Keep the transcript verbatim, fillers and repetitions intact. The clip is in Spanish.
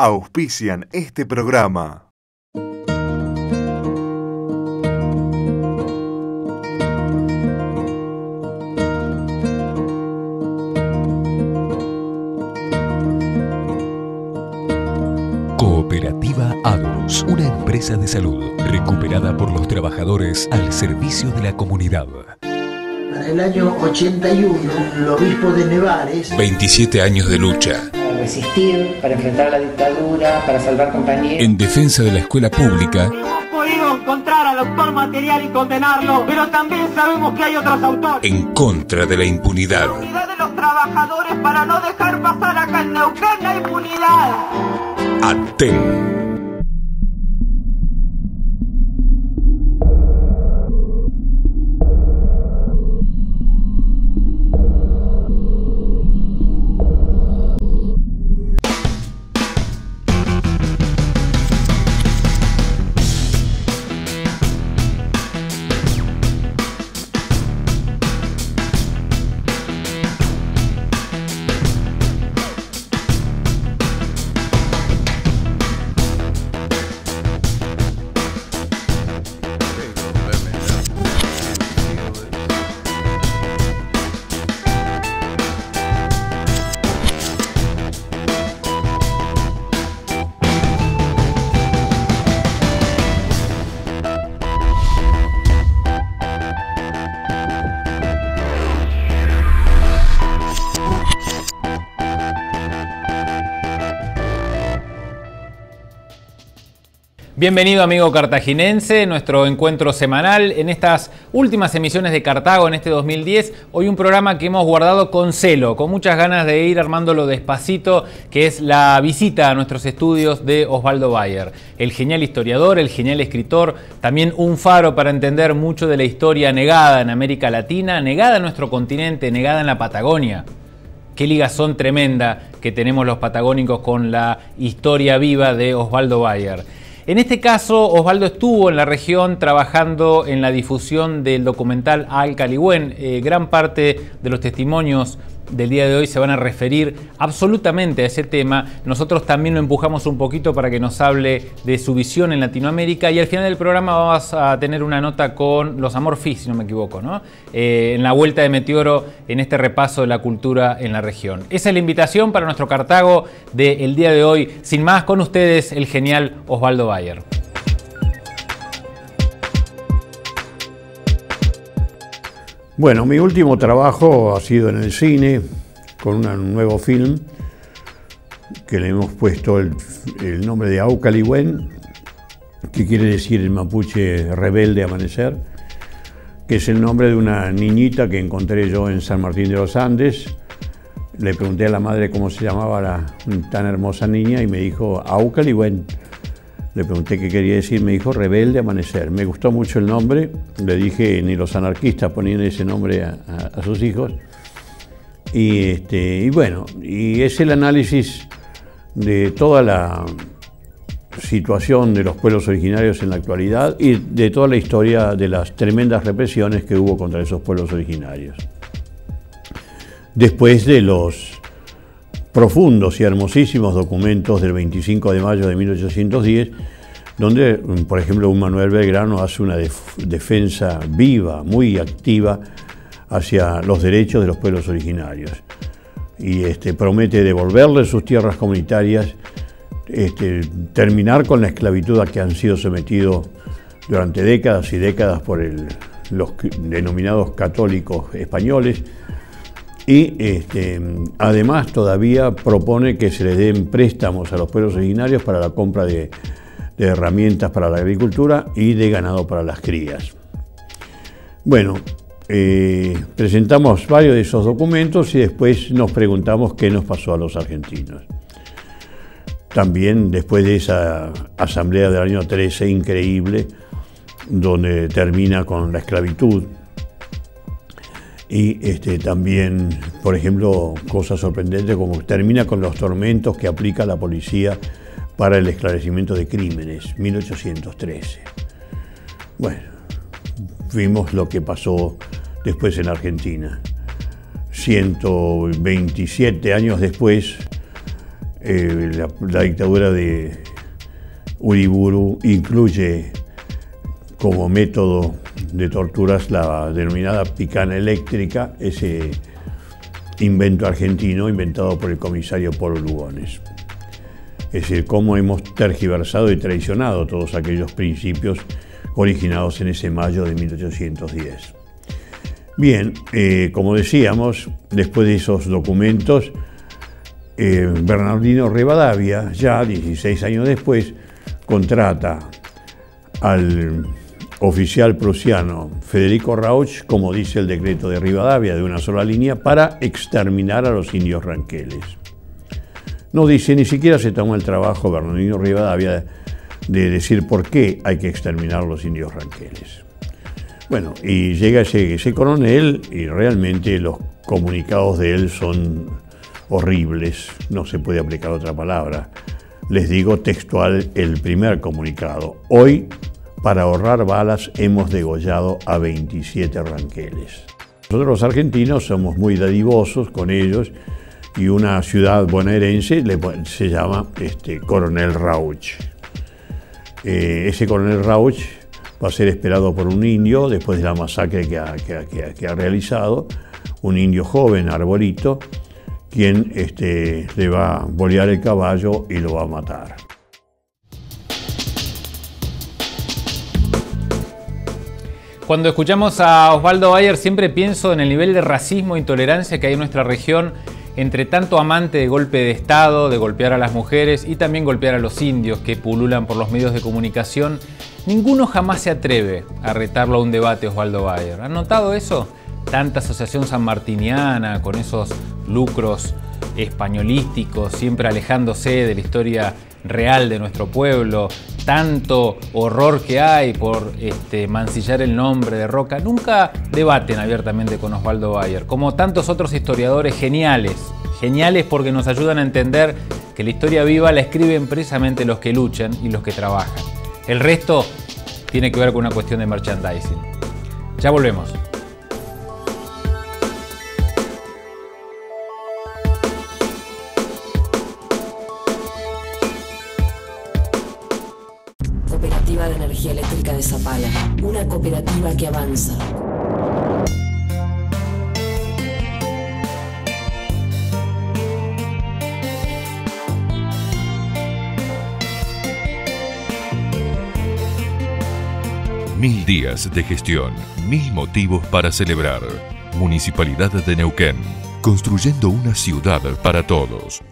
auspician este programa. Cooperativa Agros, una empresa de salud recuperada por los trabajadores al servicio de la comunidad. Para el año ochenta y uno, el obispo de Nevares... veintisiete años de lucha. Para resistir, para enfrentar la dictadura, para salvar compañeros. En defensa de la escuela pública. Hemos podido encontrar al autor material y condenarlo, pero también sabemos que hay otros autores. En contra de la impunidad. La unidad de los trabajadores para no dejar pasar acá en Neuquén la impunidad. Aten. Bienvenido amigo cartaginense, nuestro encuentro semanal en estas últimas emisiones de Cartago en este dos mil diez. Hoy un programa que hemos guardado con celo, con muchas ganas de ir armándolo despacito, que es la visita a nuestros estudios de Osvaldo Bayer, el genial historiador, el genial escritor, también un faro para entender mucho de la historia negada en América Latina, negada en nuestro continente, negada en la Patagonia. Qué ligazón tremenda que tenemos los patagónicos con la historia viva de Osvaldo Bayer. En este caso, Osvaldo estuvo en la región trabajando en la difusión del documental Alcaligüen. Eh, gran parte de los testimonios del día de hoy se van a referir absolutamente a ese tema. Nosotros también lo empujamos un poquito para que nos hable de su visión en Latinoamérica y al final del programa vamos a tener una nota con los Amorphis, si no me equivoco, ¿no? Eh, en la vuelta de Meteoro, en este repaso de la cultura en la región. Esa es la invitación para nuestro Cartago del día de hoy. Sin más, con ustedes el genial Osvaldo Bayer. Bueno, mi último trabajo ha sido en el cine, con un nuevo film que le hemos puesto el, el nombre de Aucaligüen, que quiere decir en mapuche rebelde amanecer, que es el nombre de una niñita que encontré yo en San Martín de los Andes. Le pregunté a la madre cómo se llamaba la tan hermosa niña y me dijo Aucaligüen. Le pregunté qué quería decir, me dijo rebelde amanecer. Me gustó mucho el nombre, le dije, ni los anarquistas ponían ese nombre a, a, a sus hijos. Y, este, y bueno, y es el análisis de toda la situación de los pueblos originarios en la actualidad y de toda la historia de las tremendas represiones que hubo contra esos pueblos originarios. Después de los profundos y hermosísimos documentos del veinticinco de mayo de mil ochocientos diez, donde, por ejemplo, un Manuel Belgrano hace una def defensa viva, muy activa, hacia los derechos de los pueblos originarios. Y este, promete devolverles sus tierras comunitarias, este, terminar con la esclavitud a que han sido sometidos durante décadas y décadas por el, los denominados católicos españoles. Y este, además todavía propone que se les den préstamos a los pueblos originarios para la compra de, de herramientas para la agricultura y de ganado para las crías. Bueno, eh, presentamos varios de esos documentos y después nos preguntamos qué nos pasó a los argentinos. También después de esa asamblea del año trece increíble, donde termina con la esclavitud, y este, también, por ejemplo, cosas sorprendentes como termina con los tormentos que aplica la policía para el esclarecimiento de crímenes, mil ochocientos trece. Bueno, vimos lo que pasó después en Argentina. ciento veintisiete años después, Eh, la, la dictadura de Uriburu incluye como método de torturas la denominada picana eléctrica, ese invento argentino inventado por el comisario Polo Lugones. Es decir, cómo hemos tergiversado y traicionado todos aquellos principios originados en ese mayo de mil ochocientos diez. Bien, eh, como decíamos, después de esos documentos, eh, Bernardino Rivadavia, ya dieciséis años después, contrata al oficial prusiano Federico Rauch, como dice el decreto de Rivadavia, de una sola línea, para exterminar a los indios ranqueles. No dice, ni siquiera se tomó el trabajo Bernardino Rivadavia de decir por qué hay que exterminar a los indios ranqueles. Bueno, y llega ese, ese coronel y realmente los comunicados de él son horribles, no se puede aplicar otra palabra. Les digo textual el primer comunicado. Hoy, para ahorrar balas, hemos degollado a veintisiete ranqueles. Nosotros los argentinos somos muy dadivosos con ellos y una ciudad bonaerense le, se llama este, Coronel Rauch. Eh, ese Coronel Rauch va a ser esperado por un indio después de la masacre que ha, que ha, que ha, que ha realizado, un indio joven, Arbolito, quien este, le va a bolear el caballo y lo va a matar. Cuando escuchamos a Osvaldo Bayer siempre pienso en el nivel de racismo e intolerancia que hay en nuestra región entre tanto amante de golpe de Estado, de golpear a las mujeres y también golpear a los indios que pululan por los medios de comunicación. Ninguno jamás se atreve a retarlo a un debate, Osvaldo Bayer. ¿Han notado eso? Tanta asociación sanmartiniana con esos lucros españolísticos, siempre alejándose de la historia real de nuestro pueblo, tanto horror que hay por este, mancillar el nombre de Roca. Nunca debaten abiertamente con Osvaldo Bayer, como tantos otros historiadores geniales, geniales porque nos ayudan a entender que la historia viva la escriben precisamente los que luchan y los que trabajan. El resto tiene que ver con una cuestión de merchandising. Ya volvemos. Cooperativa de Energía Eléctrica de Zapala, una cooperativa que avanza. Mil días de gestión, mil motivos para celebrar. Municipalidad de Neuquén, construyendo una ciudad para todos.